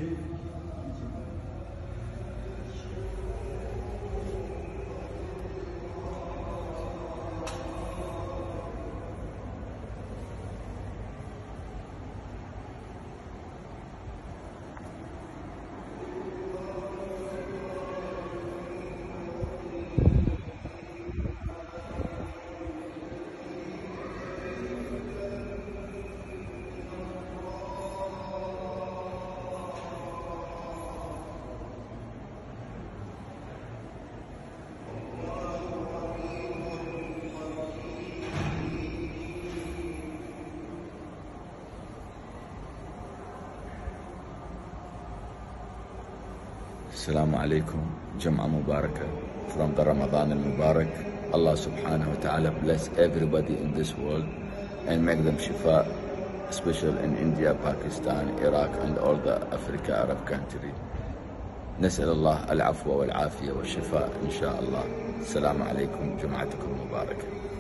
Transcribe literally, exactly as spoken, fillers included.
Assalamu alaikum, Jum'ah Mubarakah from the Ramadan al-Mubarak. Allah subhanahu wa ta'ala bless everybody in this world and make them shifa, especially in India, Pakistan, Iraq and all the Africa, Arab country. نسأل الله العفو والعافية والشفاء إن شاء الله. السلام عليكم، جمعتكم مباركة.